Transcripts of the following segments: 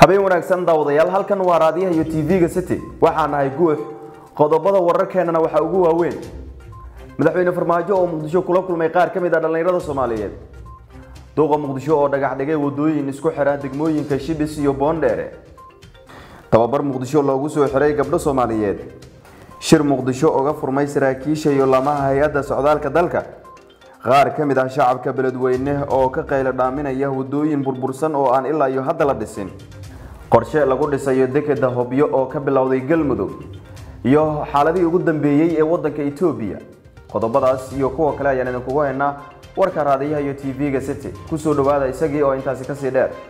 habeen wanaagsan daawadayaal halkan waa raadiyaha iyo TV-ga City waxaan ahay guux qodobada wararkeena waxa ugu waaweyn madaxweyne Farmaajo oo Muqdisho kula kulmay qaar kamid ah dhalinyarada Soomaaliyeed duqa Muqdisho oo dhagax dhigay wadooyin isku xira degmooyinka Shibis iyo Boondere tababar Muqdisho loogu soo xiray gabdho Soomaaliyeed shir Muqdisho oo furmay saraakiisha iyo lamaha hay'adda socdaalka dalka qaar kamid ah shacabka beledweyne oo ka qaylo dhaaminaya wadooyin burbursan oo aan ilaa iyo hadda la dhisin qorshe lagu dhisayo dekeda Hobyo oo ka bilowday Galmudug iyo xaaladii ugu dambeeyay ee wadanka Itoobiya qodobadaas iyo kuwa kale ayaan idin kugu haynaa warka raadiyaha iyo TV-ga City ku soo dhawaada isagii oo intaasi ka sii dheer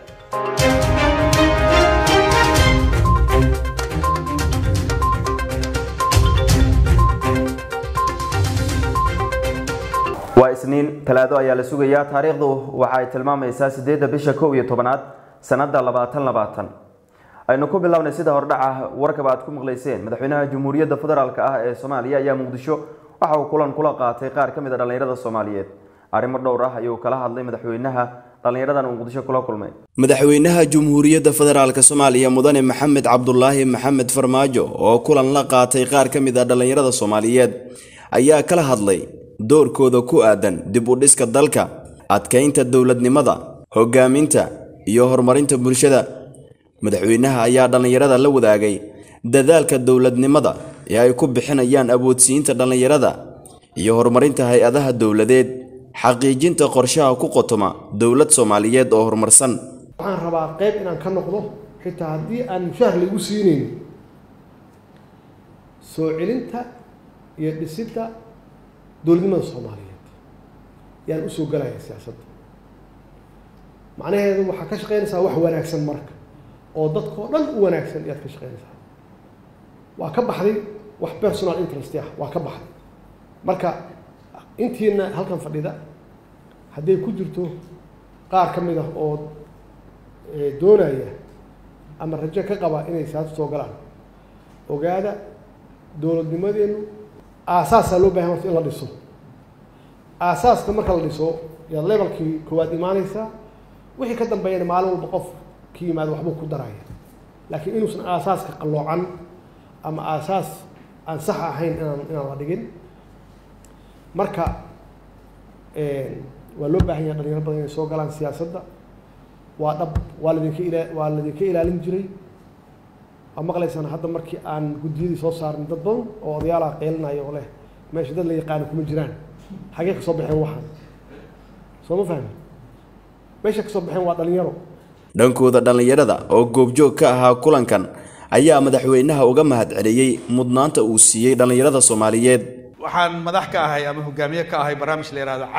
waa isniin talaado ayaa la sugayaa taariikhdu waxa ay tilmaamaysaa 8 bisha 11 sanada 2020 aynu ku bilownay sida hordhaca warka baad ku maqlayseen madaxweynaha Jamhuuriyadda Federaalka ah ee Soomaaliya ayaa Muqdisho waxa uu kulan kula qaatay qaar kamid ah dhalinyarada Soomaaliyeed arimo dhowr ah ayuu kala hadlay madaxweynaha dhalinyaradan Muqdisho kula kulmay madaxweynaha Jamhuuriyadda Federaalka Soomaaliya mudane Maxamed Cabdullaahi Maxamed Farmaajo oo kulan la qaatay qaar kamid ah dhalinyarada Soomaaliyeed ayaa kala hadlay doorkooda ku aadan dib u dhiska dalka adkeynta dawladnimada hogaaminta iyo horumarinta bulshada madaxweynaha ayaa dhalinyarada la wadaagay dadaalka dawladnimada ee ay ku bixinayaan awoodsiinta dhalinyarada iyo horumarinta hay'adaha dawladeed xaqiijinta qorshaha ku qotoma dawlad Soomaaliyeed oo horumarsan waxaan rabaa qayb inaan ka noqdo xitaa hadii aan mushahar lagu siinin soo celinta iyo dhisida dawladnimada Soomaaliyeed yaan u soo galay siyaasadda macnaheedu waxa ka shaqeynaysaa wax wanaagsan marka oo dadka dhan u wanaagsan yaad ka shaqeynaysaa waa ka baxday wax personal interest ah waa ka baxday marka intiina halkan fadhida haday ku jirto qaar kamid ah oo doonaya ama rajo ka qaba inay siyaasadda soo galaan ogaada dawladnimadeenu aasaas loo baahan yahay in la dhiso aasaaska marka la dhiso yaa levelkii koowaad imaanaysa wixii ka dambeeyana maalin walba qof ki yimaado waxba ku daraya laakiin inuusan aasaaska qaloocan ama aasaas aan sax ahayn inaan la dhigin marka waa loo baahan yahay dhalinyaro badan inay soo galaan siyaasadda waa dhab waa ladinka ilaalin jiray waa maqlaysaan hadda markii aan guddiyadii soo saarnay dad badan oo odayaalaha qeylinayo oo leh meesha dad la yaqaan kuma jiraan xagee ka soo baxeen waxaan soo ma fahmin meesha ka soo baxeen waa dhalinyaro dhankooda dhalinyarada oo goobjoog ka ahaa kulankan ayaa madaxweynaha uga mahadceliyay mudnaanta uu siiyay dhalinyarada Soomaaliyeed waxaan madax ka ahay ama hogaamiye ka ahay barnaamij la yiraahdo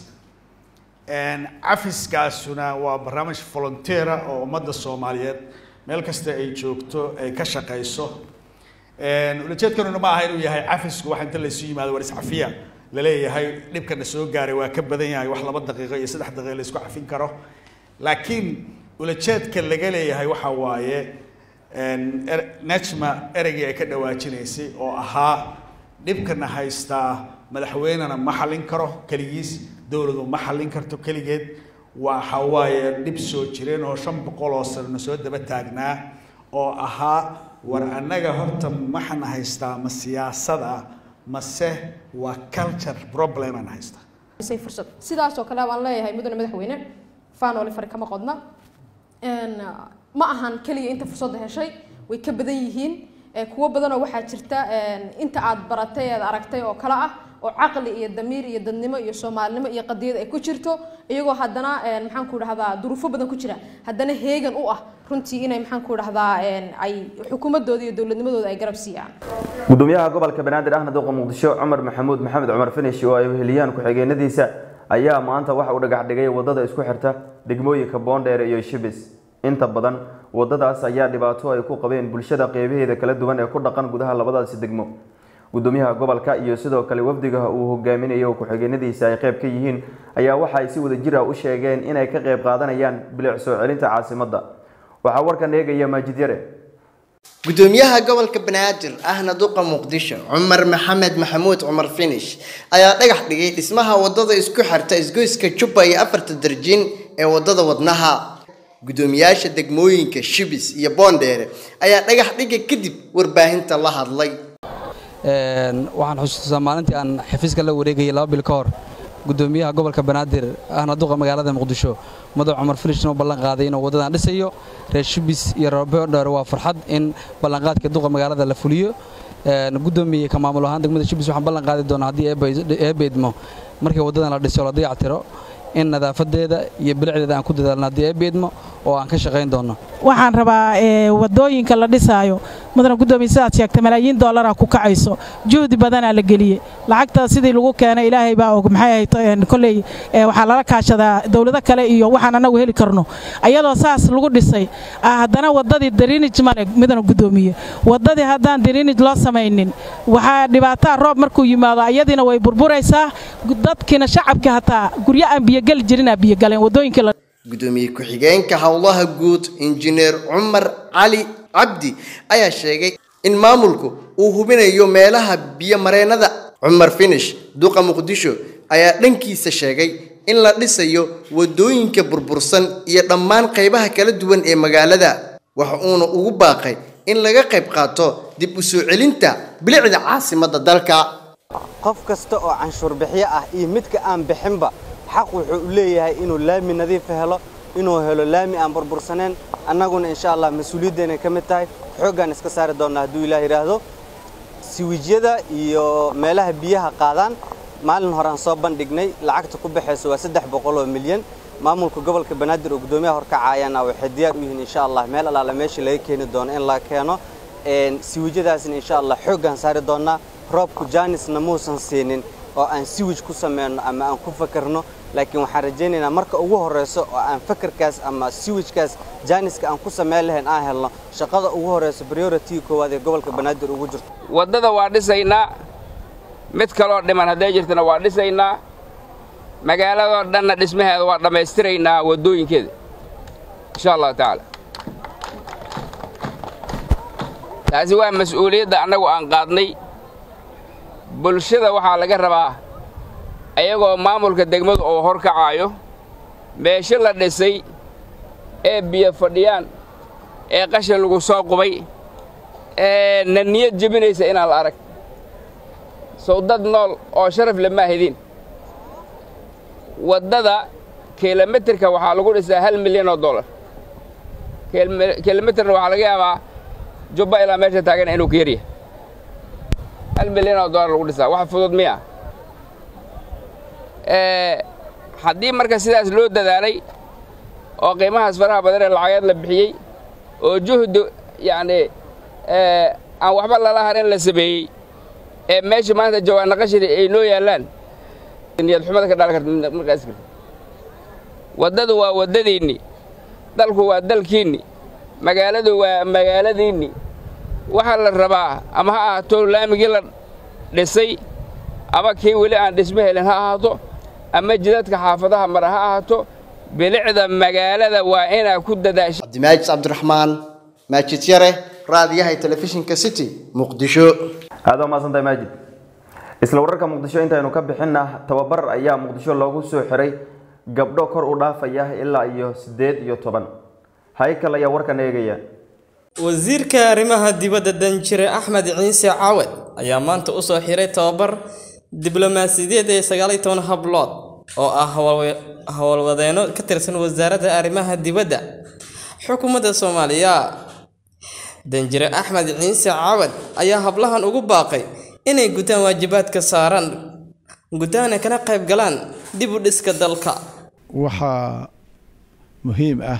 cafiskaasuna waa barnaamij volunteer oo ummadda Soomaaliyeed meel kasta ay joogto ay ka shaqeyso ulajeedkanu ma aha inuu yahay cafisku wax inta la isu yimaado war iscafiya la leeyahay dhibkana soo gaaray waa ka badan yahay wax 2 daqiiqo iyo 3 daqiiqo la isku cafin karo laakiin ulajeedka laga leeyahay waxa waaye najma ereyga ay ka dhawaajinaysay oo ahaa dhibkana haysta madaxweynena ma xalin karo kaligiis dawladdu ma xalin karto kaligeed waxa waaye dhib soo jireen oo 500 oo sano soo daba taagnaa oo ahaa war anaga horta maxan haystaa ma siyaasada mase waa culture problem aan haystaa say fursad sidaas oo kale waan leeyahay mudane madaxweyne faanoli far kama qodna ma ahan kaliya inta fursad heshay way ka badan yihiin kuwa badan oo waxa jirta inta aad baratay aad aragtay oo kala ah oo aqli iyo damiir iyo dadnimo iyo Soomaalinimo iyo qadiyad ay ku jirto iyagoo haddana maxaan ku dhahdaa duruufo badan ku jira haddana heegan u ah runtii inay maxaan ku dhahdaa ay xukuumadooda iyo dawladnimadooda ay garab siiyaan gudoomiyaha gobolka Banaadir ahna duqa Muqdisho Cumar Maxamuud Maxamed Cumar Finish oo ay heliyaan ku xigeenadiisa ayaa maanta waxa uu dhagax dhigay wadada isku xirta degmooyinka Boondere iyo Shibis inta badan wadadaas ayaa dhibaato ay ku qabeen bulshada qeybaheeda kala duwan ee ku dhaqan gudaha labadaas degmo gudoomiyaha gobolka iyo sidoo kale wafdiga uu hogaaminayo ku xigeenadiisa ay qayb ka yihiin ayaa waxa ay si wada jir ah u sheegeen inay ka qayb qaadanayaan bilic soo celinta caasimadda waxa warkan eegaya Maajid Yare gudoomiyaha gobolka Banaadir ahna duqa Muqdisho Cumar Maxamed Maxamuud Cumar Finish ayaa dhagax dhigay dhismaha wadada isku xirta isgoyska Jubba iyo 4 darjin ee wadada wadnaha gudoomiyaasha degmooyinka Shibis iyo Boondheere ayaa dhagax dhiga kadib warbaahinta la hadlay. waxaan xusuustaa maalintii aan xafiiska la wareegayay 2 bil ka hor gudoomiyaha gobolka Banaadir ahna duqa magaalada Muqdisho madax Cumar Finish oo ballan qaaday inuu wadadan dhisayo reer Shibis iyo Boondheere waa farxad in ballan qaadka duqa magaalada la fuliyo gudoomiye ka maamul ahaan degmada Shibis waxaan ballan qaadi doonaa hadii ay beedmo markii wadadan la dhiso la dayactiro in nadaafadeeda iyo bilicdeeda aan ku dadaalno hadii ay beedmo oo aan ka shaqeyn doono waxaan rabaa wadooyinka la dhisaayo mudana gudoomiye sidaad sheegtay malaayiin dollar ku kacayso juhdi badan la geliyay lacagta sidii lagu keenay ilaahay baa og maxay ahayd kulay waxa la kaashadaa dawlado kale iyo waxaan anagu heli karno ayadoo saas lagu dhisay haddana wadadii drainage male mudana gudoomiye wadadii haddaan drainage loo sameeynin waxa dhibaato roob markuu yimaado ayadina way burburaysaa dadkina shacabka hataa guryo aan biyo gal jirina biyo galeen wadooyinka la gudoomiye ku xigeenka hawlaha guud injineer Cumar Ali Abdi ayaa sheegay in maamulku uu hubinayo meelaha biyo mareenada. Cumar Finish duqa Muqdisho ayaa dhankiisa sheegay in la dhisayo wadooyinka burbursan iyo dhammaan qaybaha kala duwan ee magaalada waxa uu ugu baaqay in laga qayb qaato dib u soo celinta bilicda caasimadda dalka. qof kasta oo canshuur bixiye ah iyo midka aan bixinba xaq wuxuu u leeyahay inuu laami nadiif helo inuu helo laami aan burbursaneen annaguna insha Allah mas'uuliyadeena ka mid tahay xoogan iska saari doonaa haduu Ilaahay raahdo siwijyada iyo meelaha biyaha qaadaan maalin hore aan soo bandhignay lacagta ku baxayso waa 300 milyan maamulka gobolka Banaadir oo gudoomiyaha horkacaayana waxay diyaar u yihiin insha Allah meel alaala meesha laga keeni doono in la keeno siwijyadaasna insha Allah xoogan saari doonaa roobku jaanisna muusan siinin oo aan siwij ku sameeyno ama aan ku fakarno laakiin waxaan rajaynaynaa marka ugu horeyso oo aan fakarkaas ama siwijkaas jaaniska aan ku sameey lahayn aan helno shaqada ugu horeyso priority koowaad ee gobolka Banaadir ugu jirto wadada waa dhisaynaa mid kale oo dhiman haday jirtana waa dhisaynaa magaalada dhanna dhismaheeda waa dhameystiraynaa wadooyinkeeda insha Allah taala taasi waa mas'uuliyadda anagu aan qaadnay bulshada waxa laga rabaa ayagoo maamulka degmadu oo horkacaayo meesha la dhisay ee biyo fadhiyaan ee qashin lagu soo qubay ee niyad jabinaysa in la arag soo dad nool oo sharaf lama helin wadada kilometerka waxa lagu dhisaa $1 milyan kilometerna waxa laga yaabaa jubba ilaa meesha taagan inuu ka yariyo $1 milyan lagu dhisaa wax fudud miya haddii marka sidaas loo dadaalay oo qiimahaas faraha badan ee lacageed la bixiyay oo juhdi yani aan waxba lala harin la sameeyay ee meesha maanta jawaana qashiri ay noo yaalaan niyad xumada ka dhalan karta markaas wadadu waa wadadiini dalku waa dalkiini magaaladu waa magaaladiini waxa la rabaa ama ha ahaato laamigii la dhisay ama kii weli aan dhisme helin ha ahaato ama jidadka xaafadaha mar ha ahaato bilicda magaalada waa inaa ku dadaasho Abdimaajid Cabdiraxmaan Maajid Yare raadiyaha telefishinka City Muqdisho هذا ما صنع ماجد isla wararka Muqdisho intaynu ka bixinna tababar ayaa Muqdisho loogu soo xiray gabdho kor u dhaafaya ilaa iyo 18 haykal ayaa warkan eegaya wasiirka arrimaha dibadda Danjire Axmed Ciise Caawad ayaa maanta u soo xiray tababar diblomaasiyadeed ee 19 hablood oo ah hawlwadeeno ka tirsan wasaaradda arrimaha dibadda xukuumadda Soomaaliya Danjire Axmed Ciise Caawad ayaa hablahan ugu baaqay inay gutaan waajibaadka saaran gudaana kana qayb galaan dib u dhiska dalka waxa muhiim ah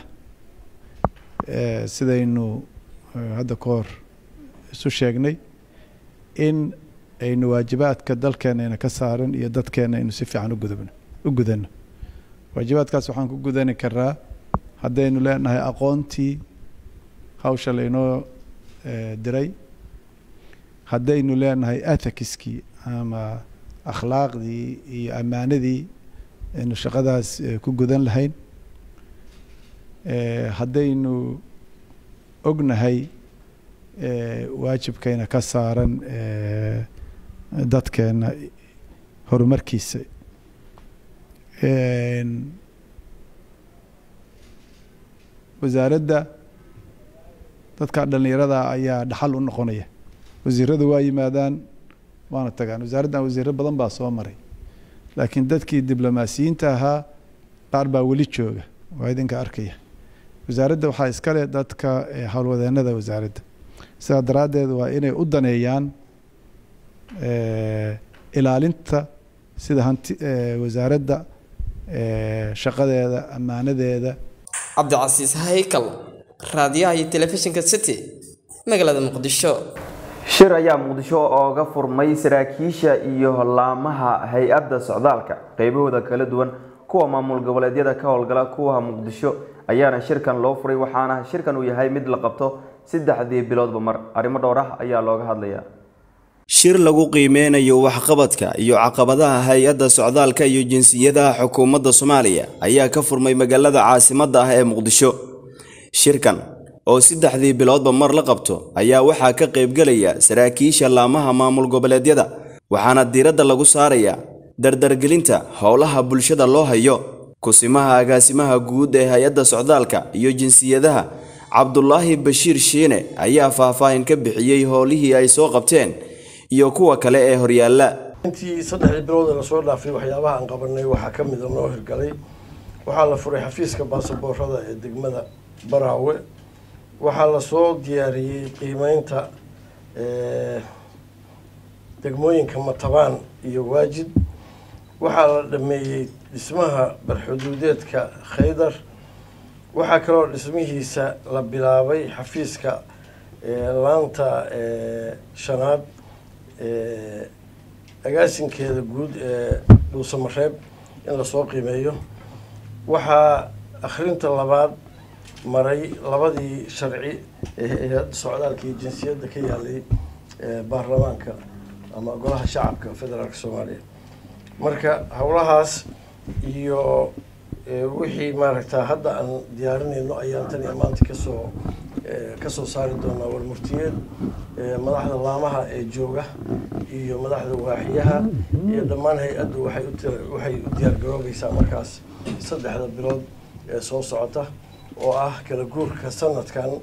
sidaynu hadda koor isu sheegnay in aynu waajibaadka dalkeena ka saaran iyo dadkeena aynu si fiican u gudano waajibaadkaas waxaan ku gudani karaa haddaynu leenahay aqoontii hawsha laynoo diray haddaynu leenahay ethics-kii ama akhlaaqdii iyo ammaanadii aynu shaqadaas ku gudan lahayn haddaynu ognahay waajibkayna ka saaran dadkeena horumarkiisa wasaaradda dadka dhalinyarada ayaa dhaxal u noqonaya wasiiradu waa yimaadaan waana tagaan wasaaraddan wasiiro badan baa soo maray laakiin dadkii diblomaasiyiinta ahaa qaar baa weli jooga waa idinka arkaya wasaaradda waxaa iska leh dadka howlwadeennada wasaaradda sidaa daraaddeed waa inay u daneeyaan ilaalinta sida wasaaradda shaqadeeda ammaanadeeda. cabdicasiis haykal raadiyaha iyo telefishinka city magaalada muqdisho. shir ayaa muqdisho ooga furmay saraakiisha iyo laamaha hay-adda socdaalka qaybahooda kala duwan kuwa maamul goboleedyada ka howlgala kuwa muqdisho ayaana shirkan loo furay waxaana shirkan uu yahay mid la qabto 3 biloodba mar arrimo dhowr ah ayaa looga hadlayaa. shir lagu qiimeynayo waxqabadka iyo caqabadaha hay-adda socdaalka iyo jinsiyadaha xukuumadda Soomaaliya ayaa ka furmay magaalada caasimadda ah ee Muqdisho. shirkan oo 3 biloodba mar la qabto ayaa waxaa ka qayb galaya saraakiisha laamaha maamul goboleedyada waxaana diiradda lagu saarayaa dardargelinta howlaha bulshada loo hayo. kusimaha agaasimaha guud ee hay-adda socdaalka iyo jinsiyadaha Cabdullaahi Bashiir Shiine ayaa faahfaahin ka bixiyay howlihii ay soo qabteen iyo kuwa kale ee horyaalla. intii 3 bilood la soo dhaafay waxyaabaha aan qabanay waxa ka mid ah noo hirgalay waxa la furay xafiiska baasaboorada ee degmada Baraawe waxa la soo diyaariyay qiimeynta degmooyinka Matabaan iyo Waajid waxa la dhameeyay dhismaha barxuduudeedka Khaydar waxa kaloo dhismihiisa la bilaabay xafiiska laanta shanaad agaasinkeeda guud ee Dhuusamareeb in la soo qiimeeyo waxa akhrinta labaad maray labadii sharci ee socdaalka iyo jinsiyadda ka yaalay baarlamaanka ama golaha shacabka federaalka Soomaaliya marka howlahaas iyo wixii maaragtaa hadda aan diyaarinayno ayaan tan iyo maanta kasoo saari doonaa warmurtiyeed madaxda laamaha ee jooga iyo madaxda waaxiyaha iyo dhammaan hay-addu waxay u diyaargaroobaysaa markaas 3 bilood ee soo socota oo ah kala guurka sanadkan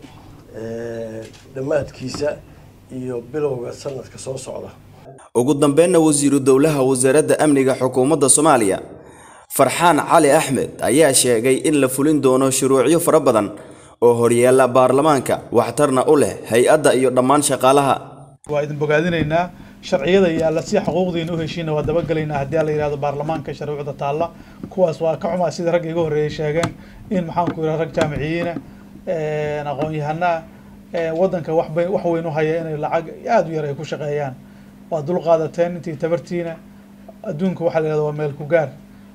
dhammaadkiisa iyo bilowga sanadka soo socda. ugu dambeynna wasiiru dowlaha wasaaradda amniga xukuumadda Soomaaliya Farxaan Cali Axmed ayaa sheegay in la fulin doono shuruucyo fara badan oo horyaalla baarlamaanka waxtarna u leh hay-adda iyo dhammaan shaqaalaha. waa idin bogaadinaynaa sharciyada yaalla si xuquuqdiina u heshiina waa dabagalaynaa haddii la yiraahdo baarlamaanka sharciyada taalla kuwaas waa ka xumaa sida rag iga horeeyay sheegeen in maxaan ku yiraahdaa rag jaamiciyiina aqoon-yahana wadanka wax weyn u haya inay lacag aad u yar ay ku shaqeeyaan waa dul qaadateen intii tabartiina adduunka waxa la yiraahdo waa meel ku gaar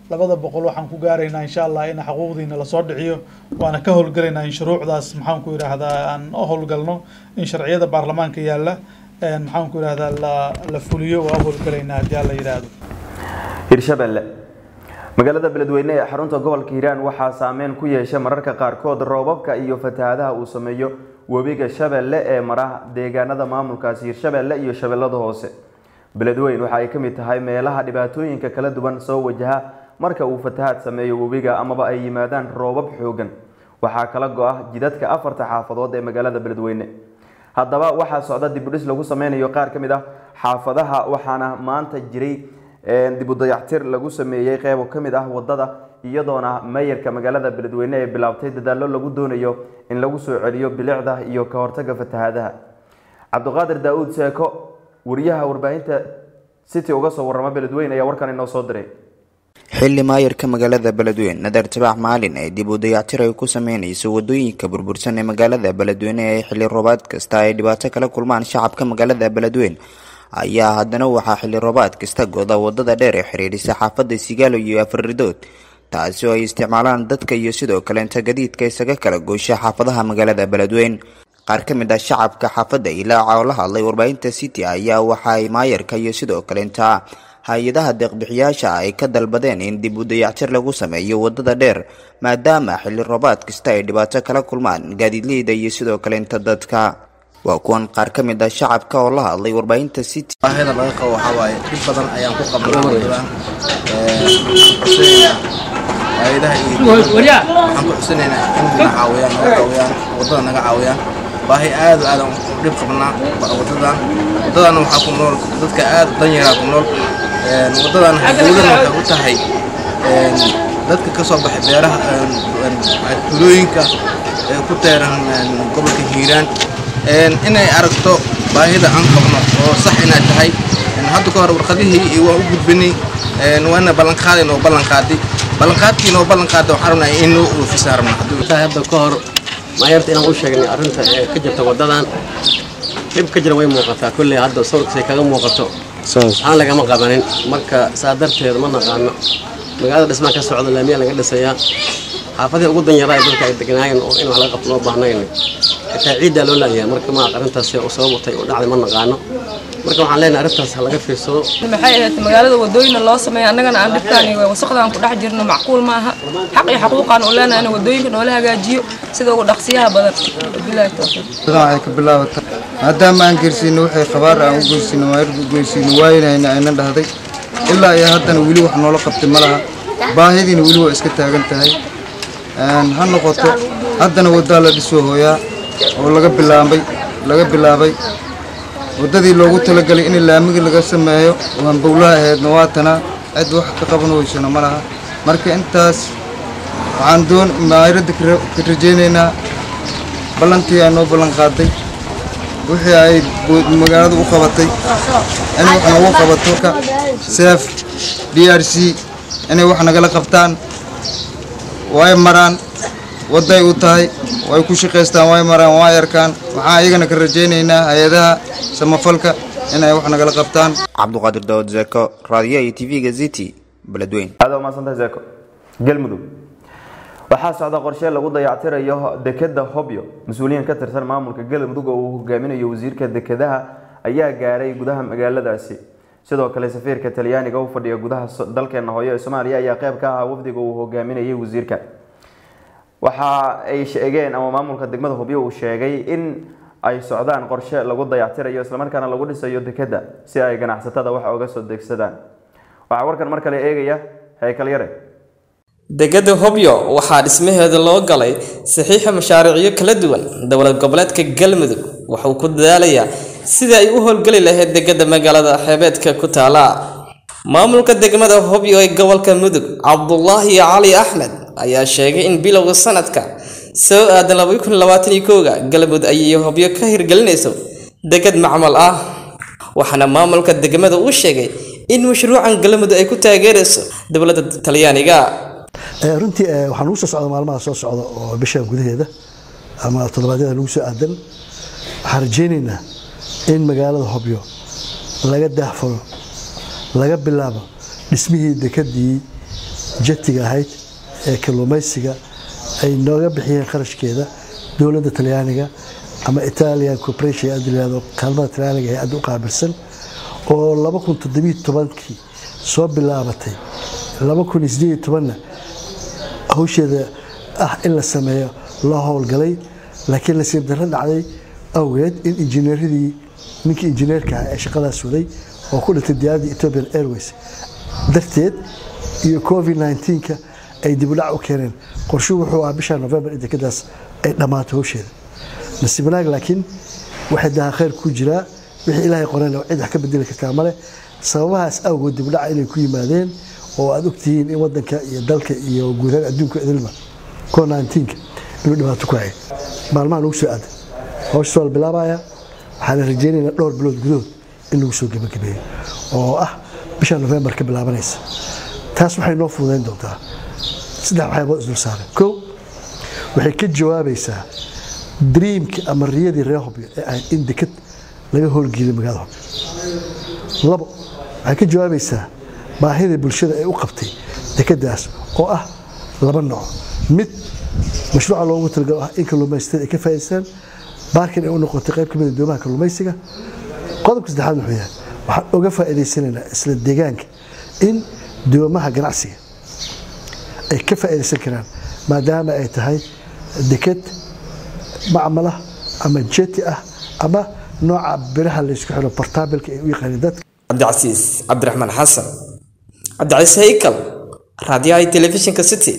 200 waxaan ku gaaraynaa insha Allah in xuquuqdiina la soo dhiciyo waana ka howlgalaynaa in shuruucdaas maxaan ku yiraahdaa aan u howlgalno in sharciyada baarlamaanka yaalla maxaan ku yiraahdaa la fuliyo waa howlgalaynaa haddii la yiraahdo. Hirshabelle magaalada Beledweyne ee xarunta gobolka Hiiraan waxaa saameyn ku yeeshay mararka qaarkood roobabka iyo fatahaadaha uu sameeyo webiga Shabeelle ee maraha deegaanada maamulkaasi Hirshabelle iyo Shabeellada Hoose. Beledweyne waxa ay ka mid tahay meelaha dhibaatooyinka kala duwan soo wajaha marka uu fatahaad sameeyo webiga amaba ay yimaadaan roobab xoogan waxaa kala go'ah jidadka 4 xaafadood ee magaalada Beledweyne. haddaba waxaa socda dib u dhis lagu sameynayo qaar ka mid ah xaafadaha waxaana maanta jiray dib u dayactir lagu sameeyay qayb ka mid ah wadada iyadoona mayorka magaalada Beledweyne ay bilaabtay dadaalo lagu doonayo in lagu soo celiyo bilicda iyo ka hortagga fatahaadaha. Cabduqaadir Daawud Seeko wariyaha warbaahinta City uga soo warrama Beledweyne ayaa warkan inoo soo diray. xilli maayarka magaalada Beledweyne Nadar Tabax Maalin ay dib u dayactir ay ku sameynayso wadooyinka burbursan ee magaalada Beledweyne ee xilli roobaad kasta ay dhibaato kala kulmaan shacabka magaalada Beledweyne ayaa haddana waxaa xilli roobaad kasta go'da wadada dheer ee xiriirisa xaafadda Sigaalo iyo Afridood taasi oo ay isticmaalaan dadka iyo sidoo kale inta gadiidka isaga kala goosha xaafadaha magaalada Beledweyne. qaar ka mid ah shacabka xaafadda ilaa oo la hadlay warbaahinta City ayaa waxa ay maayarka iyo sidoo kale inta hay-adaha deeq-bixiyaasha ay ka dalbadeen in dib u dayactir lagu sameeyo wadada dheer maadaama xilli roobaad kasta ay dhibaato kala kulmaan gaadiidleyda iyo sidoo kale inta dadka. waa kuwan qaar ka mid ah shacabka oo la hadlay warbaahinta City. baahida laga qabo waxa waaye dib badan ayaan ku qabnaa wadada hay'adaha iyo waxaan ku xusuusinaynaa in naga caawiyaan wadada naga caawiyaan baahi aad u dhib qabnaa wadadan waxaa ku nool dadka aad u danyara ku nool wadadan dawladana waxay u tahay dadka ka soo baxay beeraha tuulooyinka ku teeran gobolka Hiiraan inay aragto baahida aan qabno oo sax inay tahay hadda ka hor warqadihii waa u gudbinay waana ballanqaadkiina waxaan rabnaa inuu fisaarno hadda ka hor maayarta inaan u sheegnay arrinta ka jirta wadadan dhib ka jira way muuqataa kulley hadda sawirkiisa kaga muuqato aan lagama qabanin marka saa darteed ma naqaano magaalada dhismaha ka socda laamiya laga dhisayaa xaafadii ugu danyaraa dadka ay deganaayeen oo in wax laga qabto loo baahnayn xitaa ciiddaa loo laayahay marka ma arrintaas oo sababtay oo dhacday ma naqaano marka waxaan leenahay arrintaas laga fiirsado maxay ahayd magaalada wadooyin loo sameeyay annagana aan dhibkaan iyo wasaqdaan ku dhex jirno macquul maaha xaq iyo xuquuqan oo leenahay in wadooyinka noola hagaajiyo sida ugu dhaqsiyaha badan bilaa tawfiiq waxay ka bilaabataa maadaama aan geersiino waxay khabaar aan u geersiino maayirdu geersiino waayinayna ayna dhahday ilaa iyo haddana weli wax noola qabtay ma laha baahidiina weli waa iska taagan tahay ha noqoto haddana wadaa la dhisoo hooyaa oo laga bilaabay wadadii loogu talagalay in laamiga laga sameeyo oo aan bowlaha ahaydna waa tana cid wax ka qaban weysana ma laha marka intaas waxaan maayirada ka rajaynaynaa ballantii ay noo ballan qaaday wixii ay magaalada u qabatay inay wax noogu qabato seef DRC inay wax nagala qabtaan way maraan waday u tahay way ku shaqeystaan way maraan way arkaan waxaan ayagana ka rajaynaynaa hay'adaha samafalka inay wax nagala qabtaan Cabduqaadir Daawud Zeko raadiyaha TV-ga City Beledweyne aad ma santahay Zeko galmudug waxaa socda qorshe lagu dayactirayo dekada Hobyo mas'uuliyiin ka tirsan maamulka galmudug oo uu hogaaminayo wasiirka dekadaha ayaa gaaray gudaha magaaladaasi sidoo kale safiirka Talyaaniga oo fadhiya gudaha dalkeena hooyo ee Soomaaliya ayaa qayb ka ah wafdiga uu hogaaminayay wasiirka waxa ay sheegeen ama maamulka degmada Hobyo uu sheegay in ay socdaan qorshe lagu dayactirayo isla markaana lagu dhisayo dekada si ay ganacsatada wax uga soo degsadaan waxa warkan mar kale eegaya Haykal Yare degada Hobyo waxaa dhismaheeda loo galay saxiixa mashaariicyo kala duwan dowlad goboleedka Galmudug waxa uu ku dadaalayaa sida ay u howlgali lahayd degada magaalada xeebeedka ku taala maamulka degmada Hobyo ee gobolka Mudug Cabdullaahi Cali Axmed ayaa sheegay in bilowga sanadka soo aadan 2021 Galmudug ay Hobyo ka hirgelinayso degad macmal ah waxaana maamulka degmada uu sheegay in mashruucan Galmudug ay ku taageerayso dowladda Talyaaniga runtii waxaan ugu soo socdaa maalmaha soo socda oo bishan gudaheeda ama todobaadyada lagu soo aadan waxaan rajaynaynaa in magaalada Hobyo laga daahfuro laga bilaabo dhismihii dekadii jetiga ahayd ee kalluumaysiga ay nooga bixiyeen qarashkeeda dowladda Talyaaniga ama Italian Corporation adilado kaalmada Talyaaniga ee aad u qaabilsan oo 2017 soo bilaabatay 2018 hawsheeda in la sameeyo loo howlgalay laakiin la siib darro dhacday awgeed in injineeradii ninkii injineerka ee shaqadaas waday oo ku dhintay diyaaradda Ethiopian Airways darteed iyo COVID-19 ay dib u dhac u keeneen qorshuhu wuxuu ahaa bisha November dekadaas ay dhamaato hawsheeda nasiib wanaag laakiin waxa daa khayr ku jira wixii Ilaahay qoreen oo cid wax ka bedeli kartaa male sababahaas awgood dib u dhac inay ku yimaadeen oo aad ogtihiin in wadanka iyo dalka iyo guud ahaan adduunka idilma COVID-19 inuu dhibaato ku hayay maalmahan ugu soo aaday hawsha soo bilaabaya waxaan rajaynaynaa dhowr bilood gudahood in lagu soo gabagabeeyo oo ah bisha November ka bilaabanaysa taas waxay noo fududeyn doontaa saddex waxyaalood isdul saaran kow waxay ka jawaabaysaa dreamka ama riyadii reer Hobyo ee ay in dekad laga howlgeliyay magaalada Hobyo labo waxay ka jawaabaysaa baahida bulshada ay u qabtay dekadaas oo ah laba nooc mid mashruuca loogu talagalay in kalluumaysatada ay ka faa'iideystaan baarkan ay u noqotay qayb ka mid ah doomaha kalluumaysiga qodobka saddexaad wuxuu yahay waxaan uga faa'iideysanaynaa isla deegaanka in doomaha ganacsiga ay ka faa'iideysan karaan maadaama ay tahay dekad macmal ah ama jeti ah ama nooca biraha la isku xiro portable-ka ay u yaqaaneen dadka Cabdicasiis Cabdiraxmaan Xasan Cabdicasiis Haykal raadiyaha telefishinka City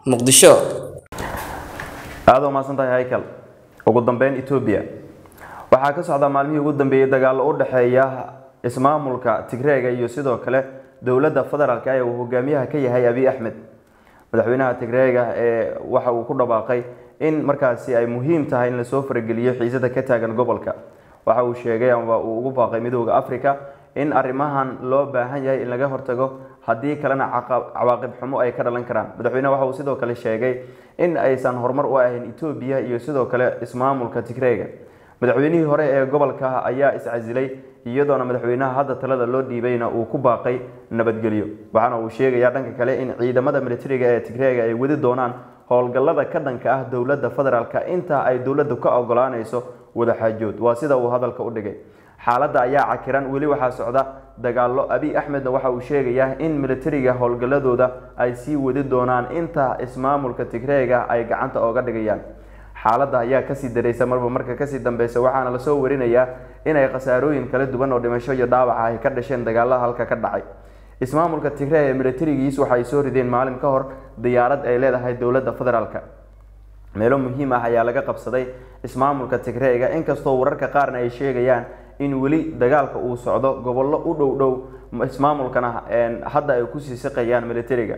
muqdisho. aad u maasantahay Haykal. ugu dambeyn Ethiopia waxaa ka socda maalmihii ugu dambeeyay dagaal u dhaxeeya ismaamulka Tigreega iyo sidoo kale dowladda federaalka ee uu hogaamiyaha ka yahay Abiy Ahmed. madaxweynaha Tigreega waxa uu ku dhawaaqay in markaasi ay muhiim tahay in la soo farageliyo xiisada ka taagan gobolka. waxa uu sheegay ama uu ugu baaqay midowga Afrika in arrimahan loo baahan yahay in laga hortago haddii kalena cawaaqib xumo ay ka dhalan karaan. madaxweynaha waxa uu sidoo kale sheegay in aysan horumar u ahayn Ethiopia iyo sidoo kale ismaamulka Tigreega. madaxweynihii hore ee gobolka ayaa iscasilay iyadoona madaxweynaha hadda talada loo dhiibayna uu ku baaqay nabadgelyo. waxaana uu sheegayaa dhanka kale in ciidamada militariga ee Tigreega ay wadi doonaan howlgallada ka dhanka ah dowladda federaalka inta ay dowladdu ka ogolaanayso wada xaajood. waa sida uu hadalka u dhigay. xaaladda ayaa cakiran weli waxaa socda dagaallo. Abiy Ahmedna waxa uu sheegayaa in militariga howlgalladooda ay sii wadi doonaan inta ismaamulka Tigreega ay gacanta ooga dhigayaan. xaaladda ayaa kasii dareysa marba marka kasii dambeysa waxaana la soo warinayaa inay khasaarooyin kala duwan oo dhimasho iyo dhaawac ay ka dhasheen dagaalada halka ka dhacay. ismaamulka Tigreega ee militarigiisu waxay soo rideen maalin ka hor diyaarad ay leedahay dowladda federaalka. meelo muhiim ah ayaa laga qabsaday ismaamulka Tigreega inkastoo wararka qaarna ay sheegayaan in weli dagaalka uu socdo gobollo u dhow ismaamulkana hadda ay ku sii siqayaan militariga.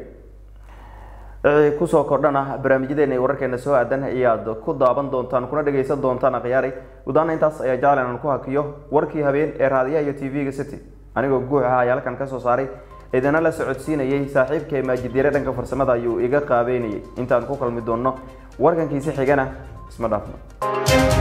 kusoo kordhana barnaamijyadeena wararkeena soo aadan ayaad ku daaban doontaan kuna dhageysan doontaan akhyaari. gudaana intaas ayaa jeclaan aan ku hakiyo warkii habeen ee raadiyaha iyo TV-ga City. anigoo guux ah ayaa halkan ka soo saaray idina la socodsiinayay saaxiibkay Maajid Yare dhanka farsamada ayuu iga qaabeynayay. intaan ku kulmi doono warkankiisa xigana isma dhaafno.